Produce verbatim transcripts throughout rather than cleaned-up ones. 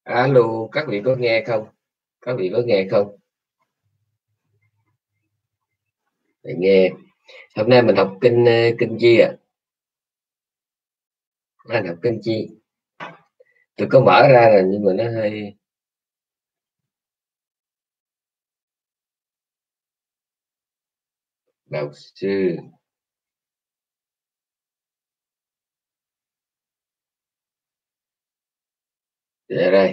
Alo, các vị có nghe không? Các vị có nghe không? Để nghe. Hôm nay mình học kinh ờ, kinh chi ạ? À? Anh học kinh chi. Tôi có mở ra rồi nhưng mà nó hơi đạo sư. Để đây.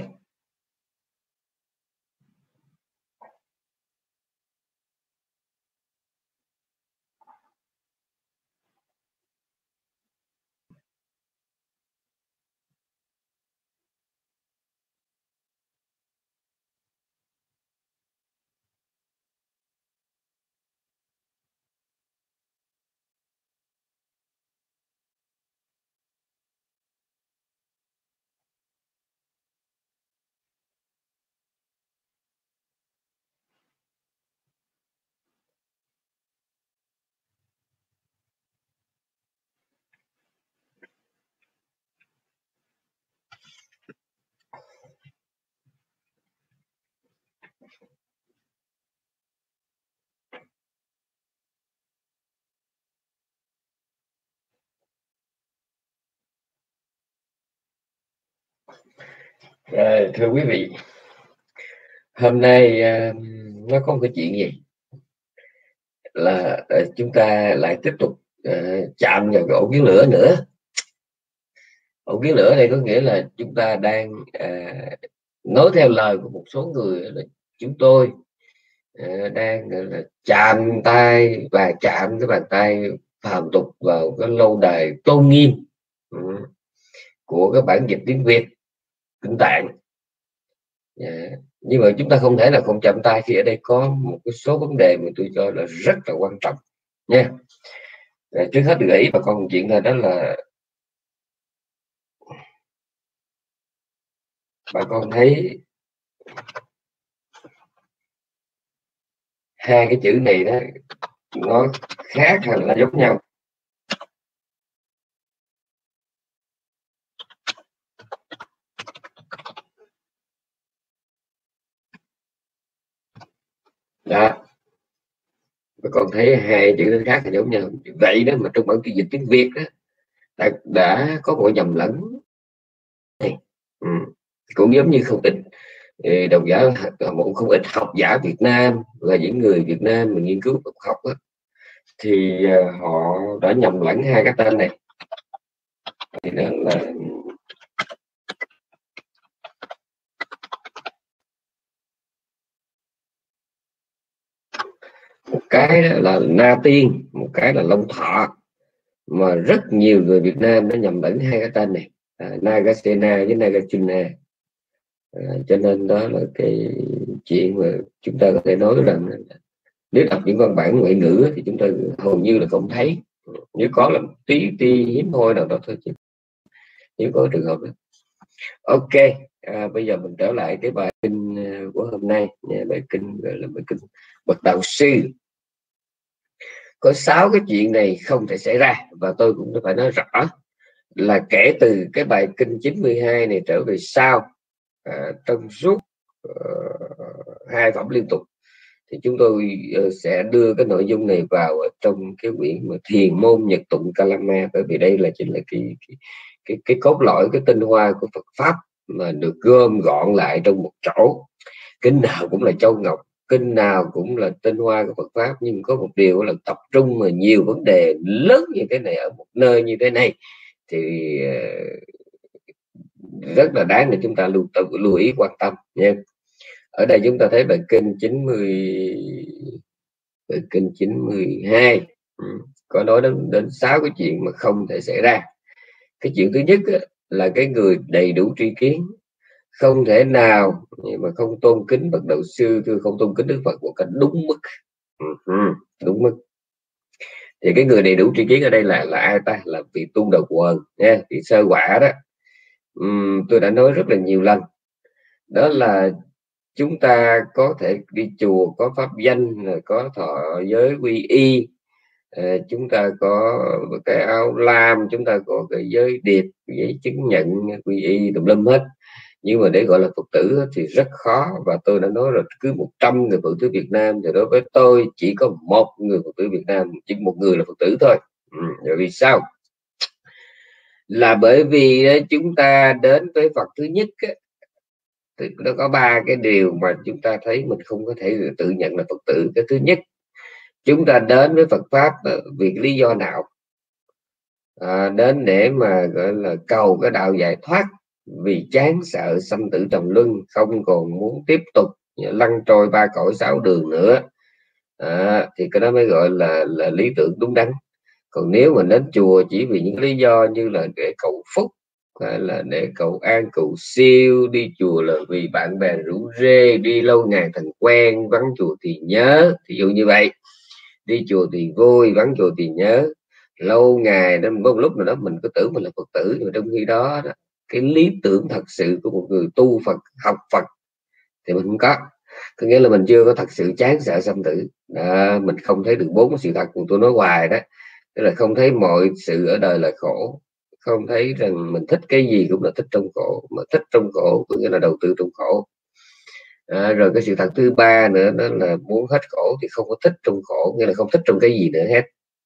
À, thưa quý vị, hôm nay à, nó có một cái chuyện gì là à, chúng ta lại tiếp tục à, chạm vào cái ổ kiến lửa nữa. Ổ kiến lửa này có nghĩa là chúng ta đang à, nói theo lời của một số người là chúng tôi à, đang gọi là chạm tay và chạm cái bàn tay phàm tục vào cái lâu đài tôn nghiêm ừ, của cái bản dịch tiếng Việt kinh tạng. À, nhưng mà chúng ta không thể là không chạm tay khi ở đây có một cái số vấn đề mà tôi cho là rất là quan trọng nha. À, trước hết gợi ý bà con một chuyện thôi, đó là bà con thấy hai cái chữ này đó nó khác hay là giống nhau? Đó, bà con thấy hai chữ nó khác hay giống nhau? Vậy đó mà trong bản phiên dịch tiếng Việt đó đã, đã có một nhầm lẫn này. Ừ. Cũng giống như không ít ờ, độc giả, một không ít học giả Việt Nam là những người Việt Nam mà nghiên cứu Phật học đó, thì ờ, họ đã nhầm lẫn hai cái tên này. Thì đó là một cái là Na Tiên, một cái là Long Thọ, mà rất nhiều người Việt Nam đã nhầm lẫn hai cái tên này, à, Nagasena với Nagarjuna. À, cho nên đó là cái chuyện mà chúng ta có thể nói rằng nếu đọc những văn bản ngoại ngữ thì chúng ta hầu như là không thấy, nếu có là tí tí hiếm hoi nào đó thôi chứ nếu có trường hợp đó. Ok, à, bây giờ mình trở lại cái bài kinh của hôm nay, bài kinh gọi là bài kinh bậc đạo sư. Có sáu cái chuyện này không thể xảy ra, và tôi cũng phải nói rõ là kể từ cái bài kinh chín mươi hai này trở về sau, à, trong suốt uh, hai phẩm liên tục thì chúng tôi uh, sẽ đưa cái nội dung này vào trong cái quyển mà Thiền môn Nhật tụng Kalama, bởi vì đây là chính là cái cái cái, cái cốt lõi, cái tinh hoa của Phật pháp mà được gom gọn lại trong một chỗ. Kinh nào cũng là châu ngọc, kinh nào cũng là tinh hoa của Phật pháp, nhưng có một điều là tập trung mà nhiều vấn đề lớn như thế này ở một nơi như thế này thì uh, rất là đáng để chúng ta lưu, lưu ý quan tâm nha. Ở đây chúng ta thấy bài kinh chín mươi, bài kinh chín mươi hai ừ, có nói đến đến sáu cái chuyện mà không thể xảy ra. Cái chuyện thứ nhất á, là cái người đầy đủ tri kiến không thể nào mà không tôn kính bậc đạo sư,คือkhông tôn kính Đức Phật một cách đúng mức. Ừ, đúng mức. Thì cái người đầy đủ tri kiến ở đây là là ai ta? Là vị tu đầu quần nha, vị sơ quả đó. Uhm, tôi đã nói rất là nhiều lần, đó là chúng ta có thể đi chùa có pháp danh, có thọ giới quy y, à, chúng ta có cái áo lam, chúng ta có cái giới điệp, giấy chứng nhận quy y tùm lum hết, Nhưng mà để gọi là Phật tử thì rất khó, và tôi đã nói rồi, cứ một trăm người Phật tử Việt Nam thì đối với tôi chỉ có một người Phật tử Việt Nam, chỉ một người là Phật tử thôi. Ừ, rồi vì sao? Là bởi vì chúng ta đến với Phật thứ nhất thì nó có ba cái điều mà chúng ta thấy mình không có thể tự nhận là Phật tử. Cái thứ nhất, chúng ta đến với Phật pháp vì lý do nào? À, đến để mà gọi là cầu cái đạo giải thoát, vì chán sợ sanh tử trầm luân, không còn muốn tiếp tục lăn trôi ba cõi sáu đường nữa, à, thì cái đó mới gọi là là lý tưởng đúng đắn. Còn nếu mà đến chùa chỉ vì những lý do như là để cầu phúc, hay là để cầu an cầu siêu, đi chùa là vì bạn bè rủ rê, đi lâu ngày thành quen, vắng chùa thì nhớ, ví dụ như vậy, đi chùa thì vui, vắng chùa thì nhớ, lâu ngày đến một lúc nào đó mình cứ tưởng mình là Phật tử, nhưng mà trong khi đó, đó cái lý tưởng thật sự của một người tu Phật, học Phật thì mình không có. Có nghĩa là mình chưa có thật sự chán sợ sanh tử đó, mình không thấy được bốn sự thật của tôi nói hoài đó, tức là không thấy mọi sự ở đời là khổ, không thấy rằng mình thích cái gì cũng là thích trong khổ, mà thích trong khổ có nghĩa là đầu tư trong khổ. À, rồi cái sự thật thứ ba nữa đó là muốn hết khổ thì không có thích trong khổ, nghĩa là không thích trong cái gì nữa hết,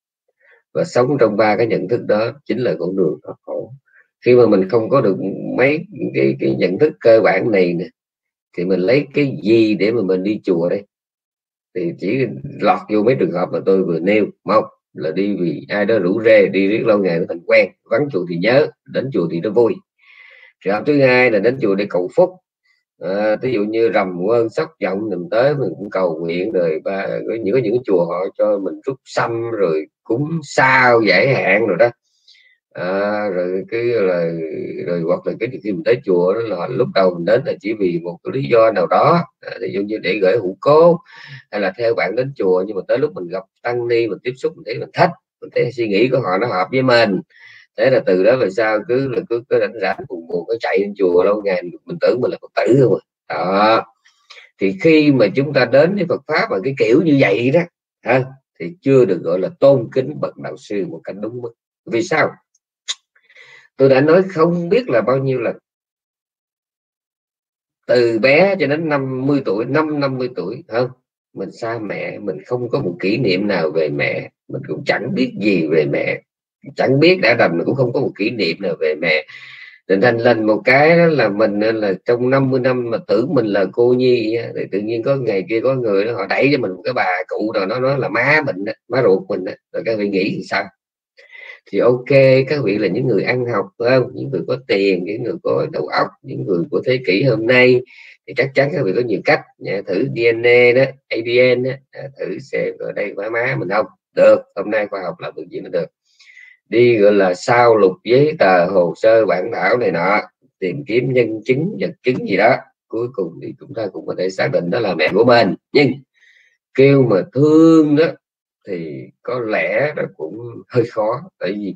và sống trong ba cái nhận thức đó chính là con đường thoát khổ. Khi mà mình không có được mấy cái, cái nhận thức cơ bản này nè, thì mình lấy cái gì để mà mình đi chùa đây? Thì chỉ lọt vô mấy trường hợp mà tôi vừa nêu. Một là đi vì ai đó rủ rê, đi riết lâu ngày nó thành quen, vắng chùa thì nhớ, đến chùa thì nó vui. Trường hợp thứ hai là đến chùa để cầu phúc, à, ví dụ như rằm quên sóc giọng mình tới mình cũng cầu nguyện, rồi ba có những có những cái chùa họ cho mình rút xăm rồi cúng sao giải hạn rồi đó, à, rồi cái là rồi hoặc là cái khi mình tới chùa đó là lúc đầu mình đến là chỉ vì một cái lý do nào đó, à, ví dụ như để gửi hũ cố, hay là theo bạn đến chùa, nhưng mà tới lúc mình gặp tăng ni mình tiếp xúc mình thấy mình thích, mình thấy suy nghĩ của họ nó hợp với mình, thế là từ đó về sau cứ là cứ cứ rảnh rảnh buồn buồn có chạy lên chùa lâu ngày mình tưởng mình là Phật tử không à. Đó thì khi mà chúng ta đến với Phật pháp mà cái kiểu như vậy đó ha, thì chưa được gọi là tôn kính bậc đạo sư một cách đúng mức. Vì sao? Tôi đã nói không biết là bao nhiêu lần, từ bé cho đến năm mươi tuổi, năm năm mươi tuổi không, mình xa mẹ, mình không có một kỷ niệm nào về mẹ, mình cũng chẳng biết gì về mẹ, chẳng biết đã đành, mình cũng không có một kỷ niệm nào về mẹ. Định thành lên một cái đó là mình là trong năm mươi năm mà tưởng mình là cô nhi, thì tự nhiên có ngày kia có người đó, họ đẩy cho mình một cái bà cụ rồi nó nói là má mình, má ruột mình, rồi các vị nghĩ thì sao? Thì ok, các vị là những người ăn học phải không, những người có tiền, những người có đầu óc, những người của thế kỷ hôm nay, thì chắc chắn các vị có nhiều cách. Nhà thử đê en a đó, a đê en đó, thử xem ở đây má má mình không được, hôm nay khoa học làm được gì nó được, đi gọi là sao lục giấy tờ hồ sơ bản thảo này nọ, tìm kiếm nhân chứng vật chứng gì đó, cuối cùng thì chúng ta cũng có thể xác định đó là mẹ của mình. Nhưng kêu mà thương đó thì có lẽ nó cũng hơi khó, tại vì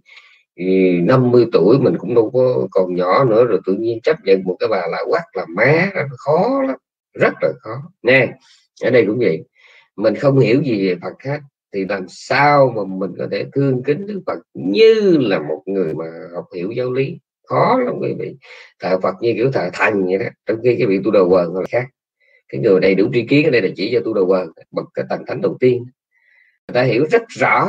năm mươi tuổi mình cũng đâu có còn nhỏ nữa, rồi tự nhiên chấp nhận một cái bà lạ quắc là má, nó khó lắm, rất là khó nè. Ở đây cũng vậy, mình không hiểu gì về Phật hết thì làm sao mà mình có thể thương kính Đức Phật như là một người mà học hiểu giáo lý? Khó lắm quý vị. Thờ Phật như kiểu thờ thần vậy đó, trong khi cái vị tu đầu quần là khác. Cái người đầy đủ tri kiến ở đây là chỉ cho tu đầu quần, bậc cái tầng thánh đầu tiên. Người ta hiểu rất rõ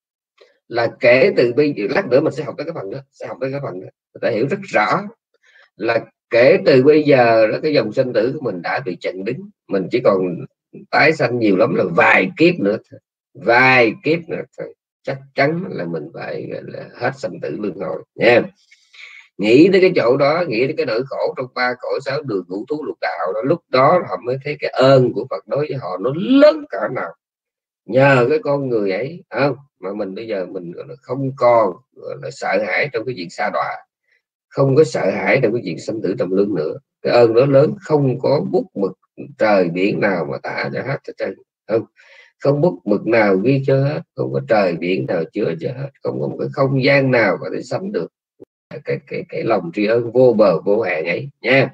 là kể từ bây giờ, lát nữa mình sẽ học tới cái phần đó, sẽ học tới cái phần đó, người ta hiểu rất rõ là kể từ bây giờ đó, cái dòng sinh tử của mình đã bị chặn đứng, mình chỉ còn tái sanh nhiều lắm là vài kiếp nữa, vài kiếp nữa thôi, chắc chắn là mình phải là hết sanh tử luân hồi nha. Nghĩ tới cái chỗ đó, nghĩ tới cái nỗi khổ trong ba cõi sáu đường ngũ thú lục đạo đó, lúc đó họ mới thấy cái ơn của Phật đối với họ nó lớn cỡ nào. Nhờ cái con người ấy không mà mình bây giờ mình không còn là sợ hãi trong cái chuyện sa đọa, không có sợ hãi trong cái chuyện sanh tử trầm luân nữa. Cái ơn đó lớn, không có bút mực trời biển nào mà tả cho hết trơn, không không bút mực nào ghi cho hết, không có trời biển nào chứa cho hết, không có một cái không gian nào có thể sánh được cái cái cái lòng tri ân vô bờ vô hạn ấy nha.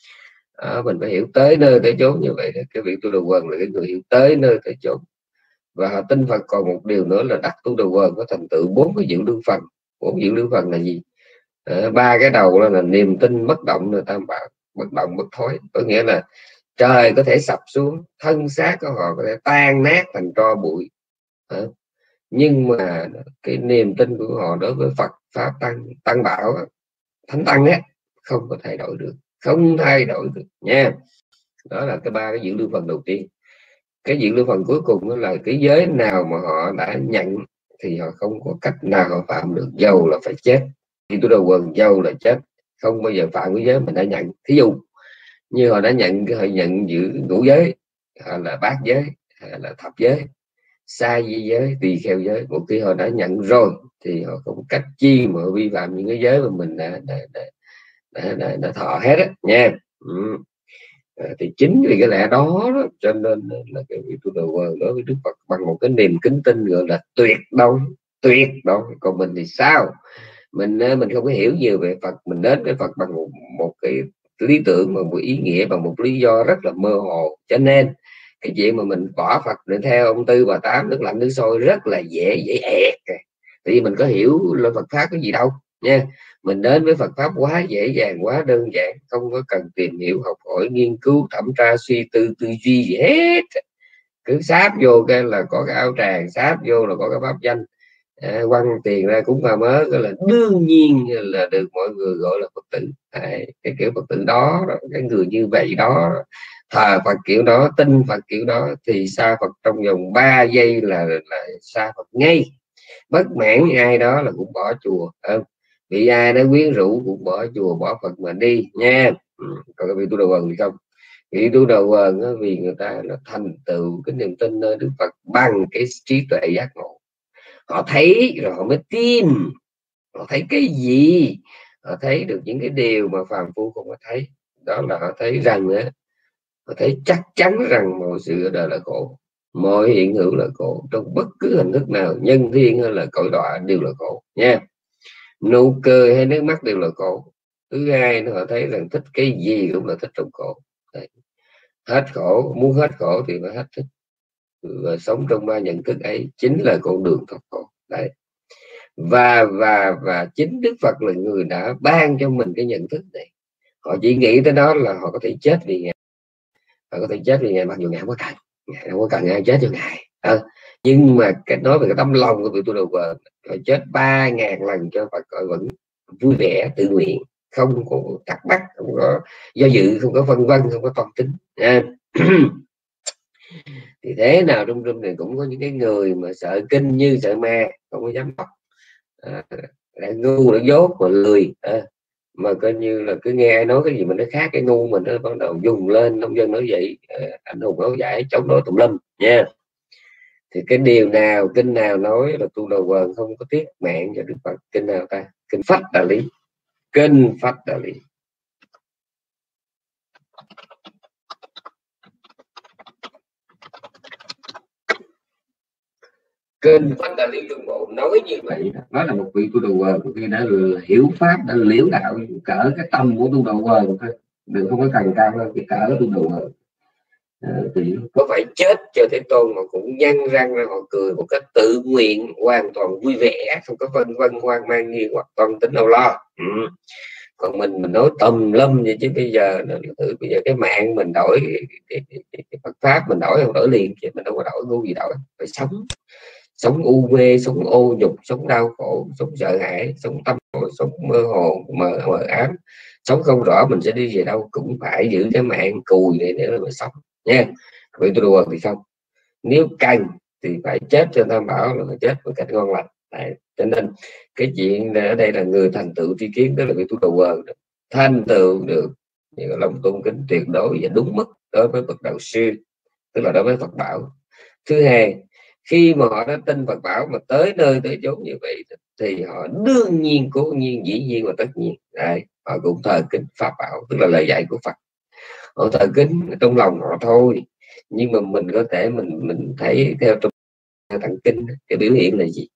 À, mình phải hiểu tới nơi tới chốn như vậy. Cái vị tu đầu quần là cái người hiểu tới nơi tới chốn, và họ tin Phật còn một điều nữa là đắc tu đầu quần có thành tựu bốn cái diệu đương phần. Bốn diệu đương phần là gì? À, ba cái đầu đó là niềm tin bất động là tam bảo, bất động bất thối, có nghĩa là trời có thể sập xuống, thân xác của họ có thể tan nát thành tro bụi, nhưng mà cái niềm tin của họ đối với Phật pháp tăng tăng bảo thánh tăng á không có thay đổi được, không thay đổi được nha. Đó là cái ba cái giữ lưu phần đầu tiên. Cái giữ lưu phần cuối cùng đó là cái giới nào mà họ đã nhận thì họ không có cách nào họ phạm được, dầu là phải chết. Thì tôi đầu quần dầu là chết, không bao giờ phạm cái giới mình đã nhận. Thí dụ như họ đã nhận họ nhận giữ ngũ giới, hay là bát giới, hay là thập giới, sa di giới, tỳ kheo giới, một khi họ đã nhận rồi thì họ không cách chi mà vi phạm những cái giới mà mình đã đã, đã, đã, đã, đã thọ hết á nha. Ừ. À, thì chính vì cái lẽ đó, đó cho nên là cái vị tu đầu quần đối với Đức Phật bằng một cái niềm kính tin gọi là tuyệt đối, tuyệt đối. Còn mình thì sao? Mình mình không có hiểu nhiều về Phật, mình đến với Phật bằng một, một cái lý tưởng, bằng một ý nghĩa, bằng một lý do rất là mơ hồ, cho nên cái chuyện mà mình bỏ Phật để theo ông Tư Bà Tám nước lạnh nước sôi rất là dễ dễ ẹt. Tại vì mình có hiểu là Phật pháp cái gì đâu nha. Mình đến với Phật pháp quá dễ dàng, quá đơn giản, không có cần tìm hiểu, học hỏi, nghiên cứu, thẩm tra, suy tư, tư duy gì hết. Cứ sáp vô cái là có cái áo tràng, sáp vô là có cái pháp danh, à, quăng tiền ra cúng ma mớ, cái là đương nhiên là được mọi người gọi là Phật tử. À, cái kiểu Phật tử đó, cái người như vậy đó, thờ Phật kiểu đó, tin Phật kiểu đó thì xa Phật trong vòng ba giây là, là xa Phật ngay. Bất mãn ai đó là cũng bỏ chùa, không bị ai đó quyến rũ cũng bỏ chùa bỏ Phật mà đi nha. Ừ. Còn cái vị tu đầu quần thì không, vị tu đầu quần vì người ta là thành tựu cái niềm tin nơi Đức Phật bằng cái trí tuệ giác ngộ. Họ thấy rồi họ mới tin. Họ thấy cái gì? Họ thấy được những cái điều mà phàm phu không có thấy. Đó là họ thấy rằng á, họ thấy chắc chắn rằng mọi sự ở đời là khổ, mọi hiện hữu là khổ, trong bất cứ hình thức nào, nhân thiên hay là cõi đọa đều là khổ nha. Nụ cười hay nước mắt đều là khổ. Thứ hai, họ thấy rằng thích cái gì cũng là thích trong khổ. Đấy. Hết khổ, muốn hết khổ thì phải hết thích. Và sống trong ba nhận thức ấy chính là con đường thoát khổ. Đấy. Và và và chính Đức Phật là người đã ban cho mình cái nhận thức này. Họ chỉ nghĩ tới đó là họ có thể chết vì Ngài. Họ có thể chết vì Ngài, mặc dù Ngài không có cần, Ngài không có cần ai chết cho Ngài. À, nhưng mà cái nói về cái tấm lòng của vị tu đầu quần, họ chết ba ngàn lần cho Phật họ vẫn vui vẻ tự nguyện, không có thắc mắc, không có do dự, không có phân vân, không có toan tính. À. Thì thế nào trong rừng này cũng có những cái người mà sợ kinh như sợ ma, không có dám học, à, lại ngu lại dốt mà lười, à, mà coi như là cứ nghe ai nói cái gì mình nó khác cái ngu mình, nó bắt đầu dùng lên. Nông dân nói vậy, à, anh hùng áo giải chống đối tùm lum nha. Thì cái điều nào, kinh nào nói là tu đầu quần không có tiếc mạng cho Đức Phật? Kinh nào ta? Kinh Phách Đà Lý. Kinh Phách Đà Lý. Kinh Phách Đà Lý Trung Bộ nói như vậy. Đó là một vị tu đầu quần khi đã hiểu pháp, đã liễu đạo cỡ cái tâm của tu đầu quần thôi, đừng không có cần cao hơn cái cỡ tu đầu quần. À, thì có phải chết cho Thế Tôn mà cũng nhăn răng ra họ cười một cách tự nguyện, hoàn toàn vui vẻ, không có vân vân hoang mang nghi hoặc toan tính đâu lo. Ừ. Còn mình mình nói tùm lum vậy chứ bây giờ thử bây giờ cái mạng mình đổi cái, cái, cái, cái, cái Phật pháp mình đổi không đổi liền, chứ mình đâu có đổi ngu gì đổi. Phải sống, sống u mê, sống ô nhục, sống đau khổ, sống sợ hãi, sống tâm khổ, sống mơ hồ mờ, mờ ám, sống không rõ mình sẽ đi về đâu, cũng phải giữ cái mạng cùi này để mà sống nha. Vậy tôi đùa thì không, nếu cần thì phải chết cho Tam Bảo, là phải chết một cách ngon lành. Đấy. Cho nên cái chuyện ở đây là người thành tựu tri kiến, đó là vị tu đầu quần thành tựu được những lòng tôn kính tuyệt đối và đúng mức đối với bậc đạo sư, tức là đối với Phật bảo. Thứ hai, khi mà họ đã tin Phật bảo mà tới nơi tới chốn như vậy thì họ đương nhiên, cố nhiên, dĩ nhiên và tất nhiên, đấy, họ cũng thờ kính Pháp bảo, tức là lời dạy của Phật. Họ thờ kính trong lòng họ thôi, nhưng mà mình có thể mình mình thấy theo trong tạng kinh cái biểu hiện là gì?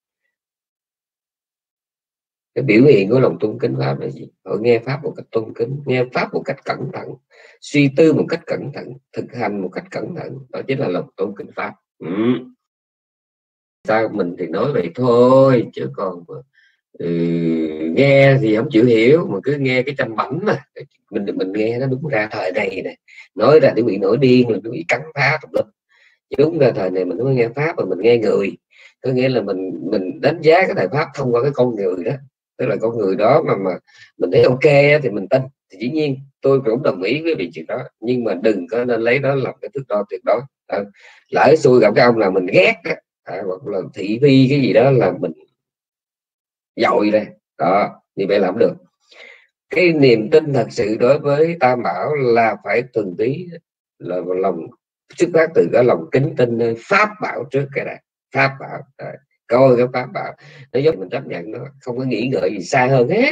Cái biểu hiện của lòng tôn kính Pháp là gì? Họ nghe Pháp một cách tôn kính, nghe Pháp một cách cẩn thận, suy tư một cách cẩn thận, thực hành một cách cẩn thận, đó chính là lòng tôn kính Pháp. Ừ. Sao mình thì nói vậy thôi, chứ còn ừ, nghe thì không chịu hiểu mà cứ nghe cái tranh bảnh mà mình mình nghe nó đúng ra thời này này nói ra thì bị nổi điên rồi, nó bị cắn phá tùm lum. Chứ đúng ra thời này mình mới nghe pháp mà mình nghe người, có nghĩa là mình mình đánh giá cái thời pháp thông qua cái con người đó, tức là con người đó mà mà mình thấy ok thì mình tin, thì dĩ nhiên tôi cũng đồng ý với việc chuyện đó, nhưng mà đừng có nên lấy đó làm cái thước đo tuyệt đối. À, lỡ xui gặp cái ông là mình ghét á, à, hoặc là thị phi cái gì đó là mình dội ra đó, như vậy làm được. Cái niềm tin thật sự đối với Tam Bảo là phải từng tí là lòng xuất phát từ cái lòng kính tin nơi Pháp bảo trước cái này. Pháp bảo à, coi cái Pháp bảo nó giúp mình chấp nhận, nó không có nghĩ ngợi gì xa hơn hết.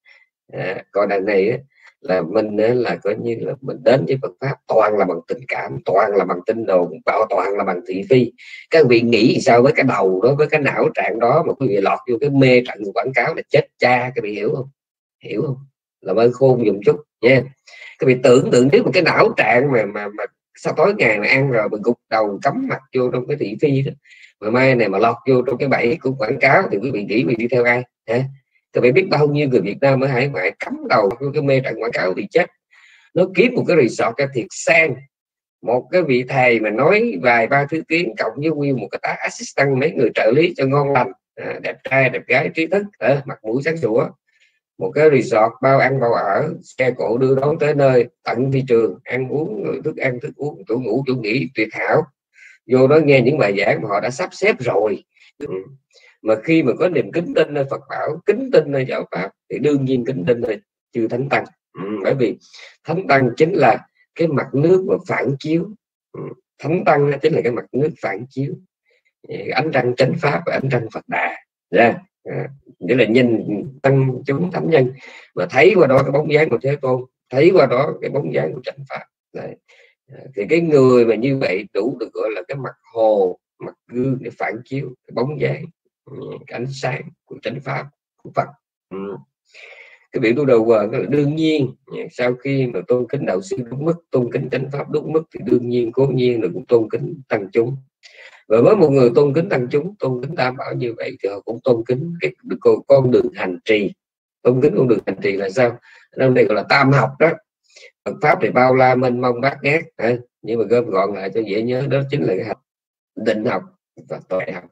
À, còn đằng này á, là mình á, là coi như là mình đến với Phật pháp toàn là bằng tình cảm, toàn là bằng tin đồn, bảo toàn là bằng thị phi. Các vị nghĩ sao với cái đầu đó, với cái não trạng đó mà quý vị lọt vô cái mê trận quảng cáo là chết cha. Các vị hiểu không? Hiểu không? Làm ơn khôn dùng chút nha. Các vị tưởng tượng nếu một cái não trạng mà mà mà sao tối ngày mà ăn rồi mình gục đầu cắm mặt vô trong cái thị phi đó, mà mai này mà lọt vô trong cái bẫy của quảng cáo thì quý vị nghĩ mình đi theo ai hả? Các bạn biết bao nhiêu người Việt Nam ở hải ngoại cắm đầu vô cái mê trận quảng cáo thì chết. Nó kiếm một cái resort cái thiệt sang, một cái vị thầy mà nói vài ba thứ tiếng cộng với nguyên một cái tá assistant, mấy người trợ lý cho ngon lành, à, đẹp trai đẹp gái trí thức, à, mặt mũi sáng sủa, một cái resort bao ăn bao ở, xe cộ đưa đón tới nơi, tận thị trường, ăn uống rồi thức ăn thức uống, chỗ ngủ chỗ nghỉ tuyệt hảo. Vô đó nghe những bài giảng mà họ đã sắp xếp rồi. Ừ. Mà khi mà có niềm kính tin nơi Phật bảo, kính tin nơi giáo pháp thì đương nhiên kính tin nơi chư thánh tăng. Ừ. Bởi vì thánh tăng chính là cái mặt nước mà phản chiếu. Ừ. Thánh tăng chính là cái mặt nước phản chiếu ánh trăng chánh pháp và ánh trăng Phật đà. Yeah. À, nghĩa là nhìn tăng chúng thánh nhân mà thấy qua đó cái bóng dáng của Thế Tôn, thấy qua đó cái bóng dáng của chánh pháp. Đấy. Thì cái người mà như vậy đủ được gọi là cái mặt hồ, mặt gương để phản chiếu cái bóng dáng, cái ánh sáng của chánh pháp của Phật. Ừ. Cái biểu tu đầu quờ là đương nhiên, sau khi mà tôn kính đạo sư đúng mức, tôn kính chánh pháp đúng mức thì đương nhiên cố nhiên là cũng tôn kính tăng chúng. Và với một người tôn kính tăng chúng, tôn kính Tam Bảo như vậy thì họ cũng tôn kính cái con đường hành trì. Tôn kính con đường hành trì là sao? Trong đây gọi là tam học đó. Phật pháp thì bao la mênh mông bát ngát, nhưng mà gom gọn lại cho dễ nhớ đó chính là cái học định học và tuệ học.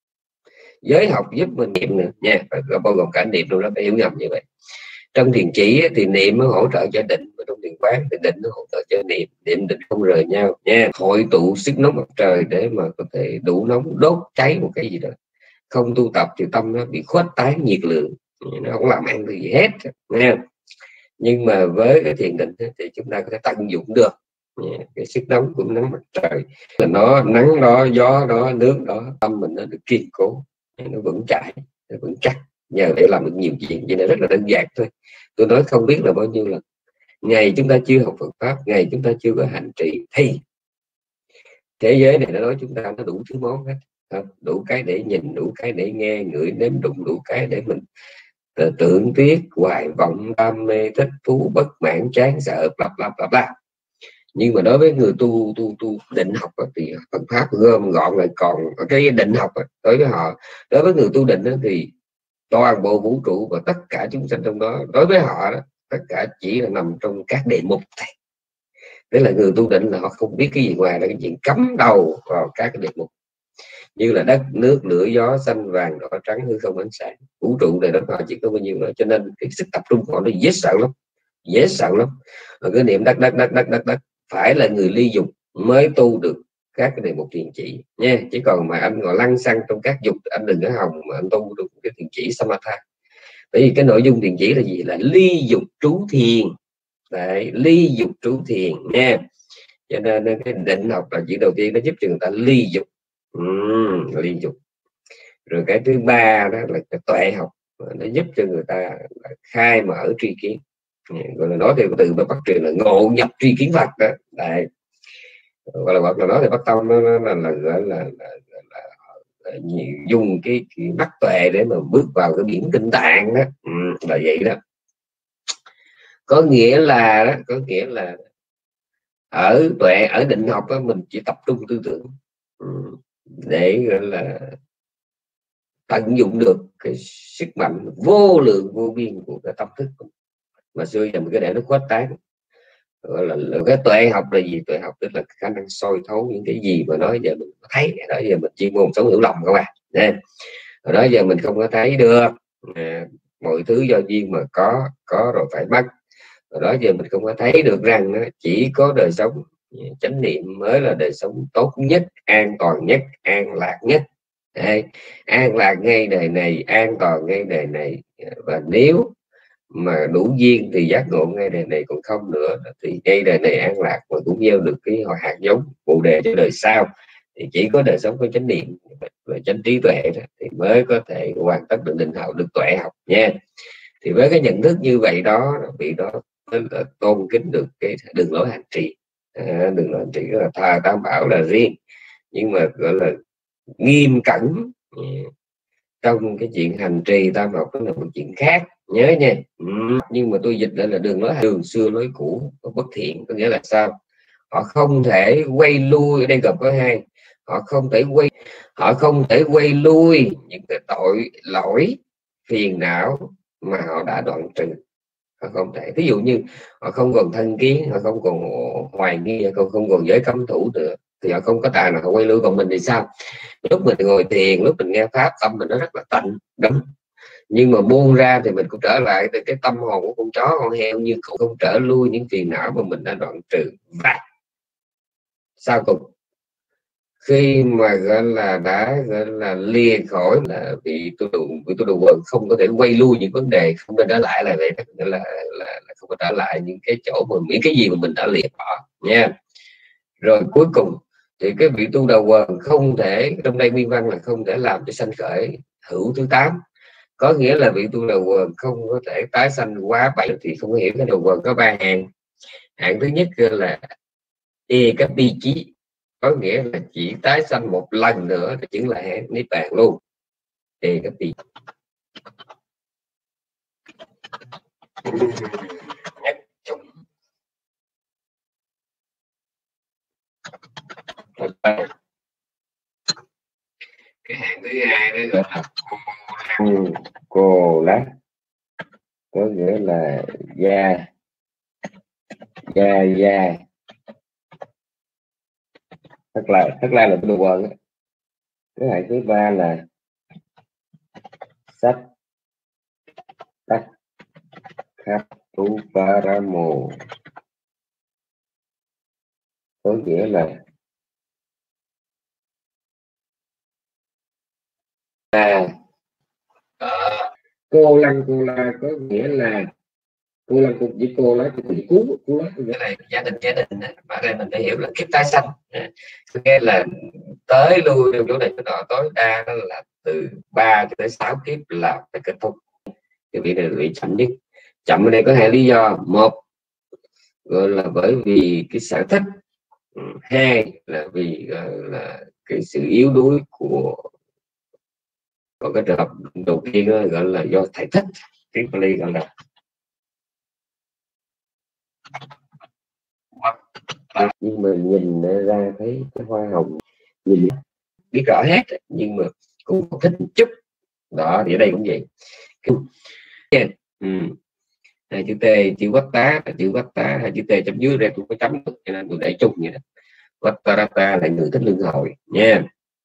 Giới học giúp mình niệm nữa nha, bao gồm cả niệm luôn đó, phải hiểu nhầm như vậy. Trong thiền chỉ thì niệm nó hỗ trợ cho định, và trong thiền quán thì định nó hỗ trợ cho niệm. Niệm định không rời nhau nha, hội tụ sức nóng mặt trời để mà có thể đủ nóng đốt cháy một cái gì đó. Không tu tập thì tâm nó bị khuếch tán nhiệt lượng, nó không làm ăn gì hết nha. Nhưng mà với cái thiền định thì chúng ta có thể tận dụng được cái sức nóng của nắng mặt trời, là nó nắng đó, gió đó, nước đó, tâm mình nó được kiên cố, nó vững chãi, nó vững chắc, nhờ để làm được nhiều chuyện. Vậy là rất là đơn giản thôi. Tôi nói không biết là bao nhiêu lần, ngày chúng ta chưa học Phật pháp, ngày chúng ta chưa có hành trì thì thế giới này nó nói chúng ta nó đủ thứ món hết, đủ cái để nhìn, đủ cái để nghe, ngửi, nếm, đụng, đủ cái để mình tưởng tiếc, hoài vọng, đam mê, thích thú, bất mãn, chán sợ, bla bla bla bla. Nhưng mà đối với người tu tu tu định học thì Phật pháp gom gọn lại, còn cái định học đối với họ, đối với người tu định thì toàn bộ vũ trụ và tất cả chúng sanh trong đó, đối với họ đó, tất cả chỉ là nằm trong các đề mục này. Tức là người tu định là họ không biết cái gì ngoài là cái chuyện cắm đầu vào các cái đề mục như là đất, nước, lửa, gió, xanh, vàng, đỏ, trắng, hư không, ánh sáng. Vũ trụ này đó họ chỉ có bao nhiêu nữa, cho nên cái sức tập trung của họ nó dễ sợ lắm, dễ sợ lắm. Rồi cái niệm đất đất đất đất đất đất phải là người ly dục mới tu được các cái đề mục thiền chỉ nha. Chỉ còn mà anh ngồi lăn xăng trong các dục, anh đừng có hòng mà anh tu được cái thiền chỉ samatha. Bởi vì cái nội dung thiền chỉ là gì? Là ly dục trú thiền. Đấy, ly dục trú thiền nha. Cho nên cái định học là chuyện đầu tiên, nó giúp cho người ta ly dục. uhm, ly dục. Rồi cái thứ ba đó là cái tuệ học, nó giúp cho người ta khai mở tri kiến, gọi là nói theo từ mà bắt truyền là ngộ nhập tri kiến Phật đó. Đấy, gọi là hoặc là nói thì bắt tông nó, nó là, là gọi là, là, là, là, là dùng cái, cái mắt tuệ để mà bước vào cái biển kinh tạng đó. Ừ, là vậy đó. Có nghĩa là đó, có nghĩa là ở tuệ, ở định học đó, mình chỉ tập trung tư tưởng, ừ, để gọi là tận dụng được cái sức mạnh vô lượng vô biên của cái tâm thức mà xưa giờ mình cứ để nó khuếch tán. Gọi là, là cái tuệ học là gì? Tuệ học tức là khả năng soi thấu những cái gì mà nói giờ mình thấy, đó giờ mình chuyên môn sống hiểu lòng các bạn nè, hồi đó giờ mình không có thấy được à, mọi thứ do duyên mà có có rồi phải mất. Hồi đó giờ mình không có thấy được rằng chỉ có đời sống chánh niệm mới là đời sống tốt nhất, an toàn nhất, an lạc nhất. Đấy, an lạc ngay đời này, an toàn ngay đời này, và nếu mà đủ duyên thì giác ngộ ngay đời này, còn không nữa thì ngay đời này an lạc mà cũng gieo được cái hạt giống bồ đề cho đời sau. Thì chỉ có đời sống có chánh niệm và chánh trí tuệ thì mới có thể hoàn tất được định hậu, được tuệ học nha. Thì với cái nhận thức như vậy đó, vị đó là tôn kính được cái đường lối hành trì. À, đường lối hành trì là thờ tam bảo là riêng, nhưng mà gọi là nghiêm cẩn trong cái chuyện hành trì tam học đó là một chuyện khác, nhớ nha. Ừ. Nhưng mà tôi dịch lại là đường lối đường xưa lối cũ bất thiện, có nghĩa là sao? Họ không thể quay lui, ở đây gặp có hai, họ không thể quay họ không thể quay lui những cái tội lỗi phiền não mà họ đã đoạn trừ. Họ không thể, ví dụ như họ không còn thân kiến, họ không còn hoài nghi, họ không, không còn giới cấm thủ nữa, thì họ không có tài nào họ quay lui. Còn mình thì sao? Lúc mình ngồi thiền, lúc mình nghe pháp, tâm mình nó rất là tịnh, đúng, nhưng mà buông ra thì mình cũng trở lại từ cái tâm hồn của con chó con heo, như cũng không trở lui những phiền não mà mình đã đoạn trừ. Và sau cùng khi mà gọi là đã gọi là lìa khỏi là bị tu đồ bị tu đồ quần, không có thể quay lui những vấn đề, không nên trở lại là vậy, là, là, là, là không có trở lại những cái chỗ mà những cái gì mà mình đã lìa bỏ nha. Rồi cuối cùng thì cái vị tu đầu quần không thể, trong đây nguyên văn là không thể làm cho sanh khởi hữu thứ tám, có nghĩa là vị tu đầu quần không có thể tái sanh quá bảy. Thì không có hiểu cái đầu quần có ba hạng. Hạng thứ nhất là e cái bi chí, có nghĩa là chỉ tái sanh một lần nữa thì chứng là hạng niết bàn luôn. E cái bi cái hạng thứ hai đó gọi là cô, cô lát, có nghĩa là da da da thật là thật là là đồ quần. Cái hạng thứ ba là sách tắc khắp tu paramo, có nghĩa là à, à cô lăng cô la, có nghĩa là cô lăng cô với cô lá thì cứu cô lá, nghĩa là gia đình gia đình mà đây mình phải hiểu là kiếp tái sanh, nghe là tới lui trong chỗ này chỗ nọ, tối đa đó là từ ba cho tới sáu kiếp là phải kết thúc. Cái vị này bị chậm nhất. Chậm ở đây có hai lý do. Một gọi là bởi vì cái sở thích, hai là vì là cái sự yếu đuối của có cái trường hợp đầu tiên đó, gọi là do thể thích. Tiếng Pali gọi là nhưng mà nhìn ra thấy cái hoa hồng, nhìn biết rõ hết nhưng mà cũng thích một chút đó. Thì ở đây cũng vậy. Ừ. Hai chữ T, chữ Vách Tá, chữ Vách Tá, hai chữ T chấm dưới đây tôi có chấm, cho nên tôi để chung vậy đó. Vattarata là người thích luân hồi nha.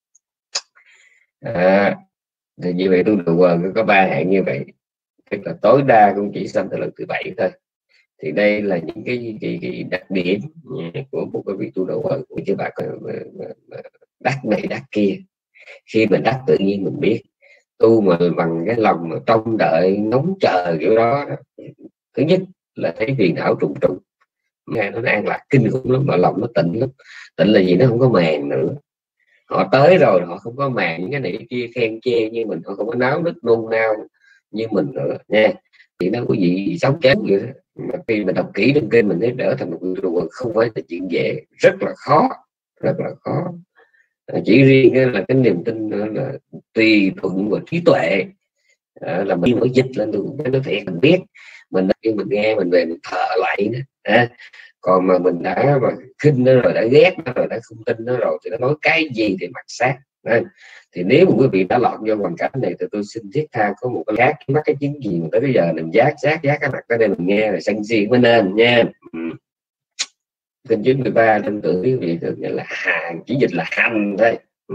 À, thì như vậy tôi được quần có ba hạng như vậy, tức là tối đa cũng chỉ sanh từ lần thứ bảy thôi. Thì đây là những cái, cái, cái đặc điểm của một cái vị tu đầu quần của chứ bà đắc này đắc kia. Khi mình đắc tự nhiên mình biết, tu mà bằng cái lòng mà trông đợi ngóng chờ kiểu đó, đó. Thứ nhất là thấy phiền não trùng trùng, nghe nó an lạc kinh khủng lắm, mà lòng nó tịnh lắm. Tịnh là gì? Nó không có màng nữa. Họ tới rồi họ không có màng những cái này cái kia khen chê như mình, họ không có náo nức nôn nao như mình nữa nha. Thì nó có gì sống chán vậy đó. Mà khi mình đọc kỹ trong kinh mình thấy trở thành một người không phải là chuyện dễ, rất là khó, rất là khó. Chỉ riêng là cái niềm tin là tùy thuận và trí tuệ à, là mình mới dịch lên được cái nó thiệt mình biết. Mình khi mình nghe mình về mình thở lại nữa à. Còn mà mình đã mà khinh nó rồi, đã ghét nó rồi, đã không tin nó rồi thì nó nói cái gì thì mặc xác Đấy. Thì nếu mà quý vị đã lọt vô hoàn cảnh này thì tôi xin thiết tha có một cái giác mắc cái chứng gì mà tới bây giờ mình giác giác giác cái mặt ở đây mình nghe là sân si mới nên nha. Ừ. Kinh chín mươi ba trong tự quý vị được là hàng, chỉ dịch là hành thôi. Ừ.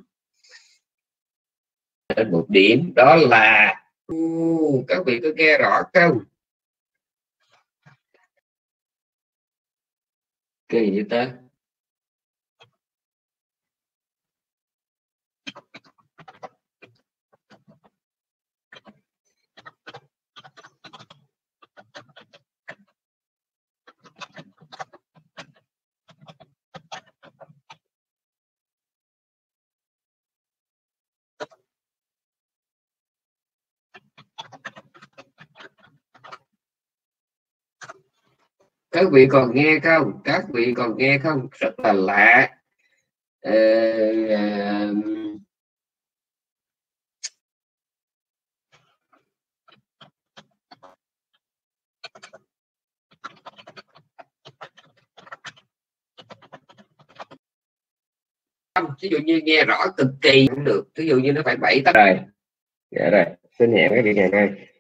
Một điểm đó là uh, các vị có nghe rõ không? Kỳ vậy ta. Các vị còn nghe không? Các vị còn nghe không? Rất là lạ. Ờ, ờ, ví dụ như nghe rõ cực kỳ cũng được, ví dụ như nó phải bảy tầng rồi. Dạ rồi, xin hẹn các vị ngày nay.